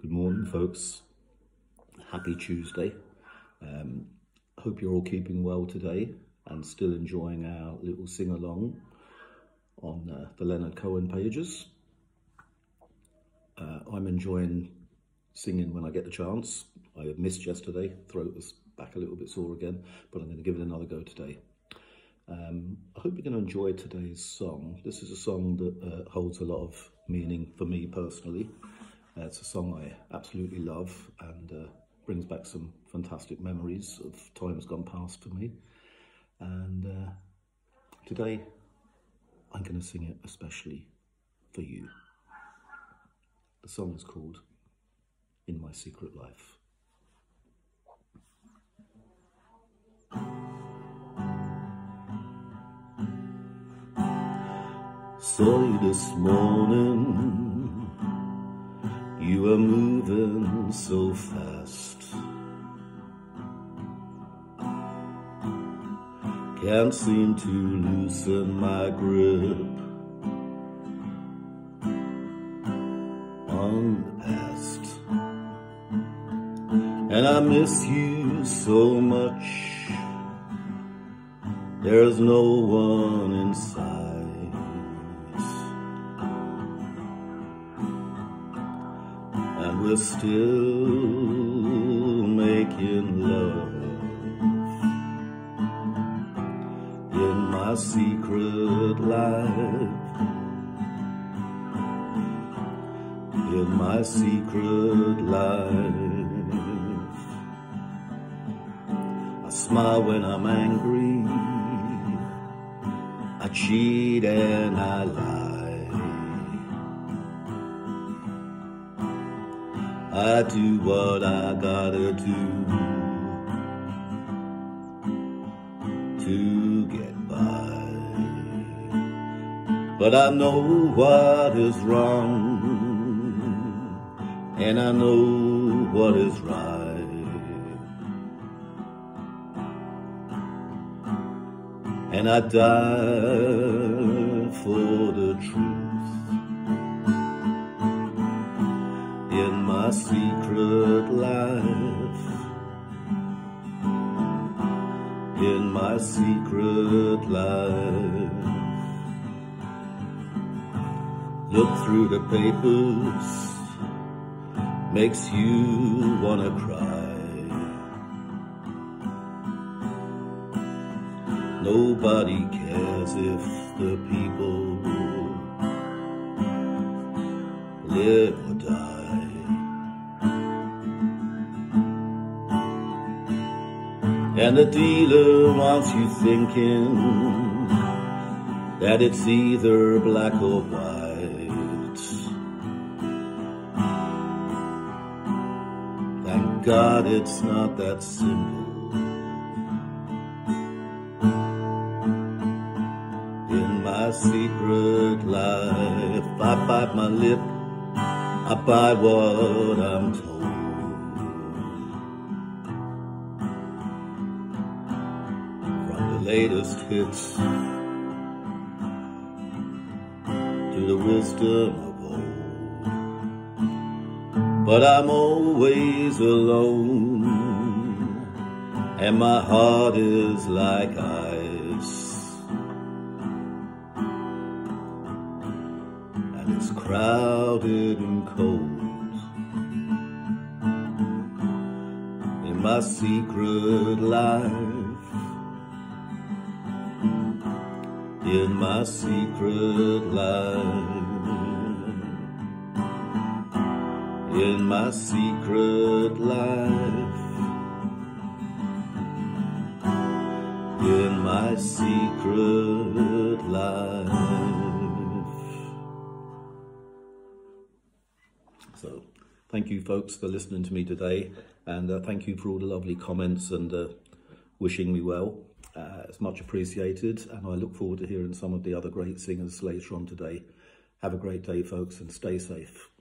Good morning, folks. Happy Tuesday. Hope you're all keeping well today and still enjoying our little sing-along on the Leonard Cohen pages. I'm enjoying singing when I get the chance. I missed yesterday, throat was back a little bit sore again, but I'm going to give it another go today. I hope you're going to enjoy today's song. This is a song that holds a lot of meaning for me personally. It's a song I absolutely love and brings back some fantastic memories of times gone past for me. And today I'm going to sing it especially for you. The song is called In My Secret Life. Saw you this morning, you were moving so fast. Can't seem to loosen my grip on the past. And I miss you so much, there's no one inside. And we're still making love in my secret life, in my secret life. I smile when I'm angry, I cheat and I lie. I do what I gotta do to get by, but I know what is wrong and I know what is right, and I die for the truth. In my secret life, in my secret life. Look through the papers, makes you wanna cry. Nobody cares if the people live or die. And the dealer wants you thinking that it's either black or white. Thank God it's not that simple. In my secret life, I bite my lip, I buy what I'm told. Latest hits to the wisdom of old, but I'm always alone, and my heart is like ice, and it's crowded and cold. In my secret life, in my secret life, in my secret life, in my secret life. So, thank you folks for listening to me today, and thank you for all the lovely comments and wishing me well. It's much appreciated, and I look forward to hearing some of the other great singers later on today. Have a great day, folks, and stay safe.